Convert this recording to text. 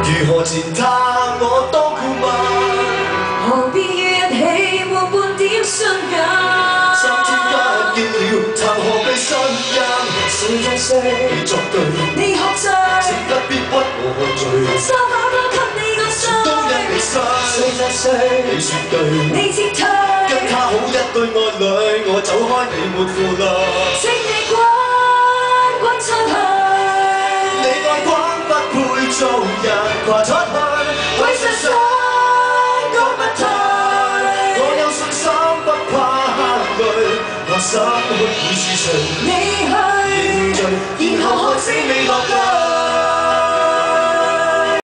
如何踐踏我多顧問？ 何必怨氣沒半點信任？ 三天不見了，談何被信任？誰在說你作對？ 你學着， 請不必屈我喝醉。 沙發都給你個衰， 都因你衰。誰在說你説對？ 你撤退， 跟他好一對愛侶，我走開你沒負累。 請你滾滾出去。 你愛滾不配做人，跨出去，為誰想講不退？我有信心不怕淚，我心血已是誰？ 你去， 然後看死未落淚。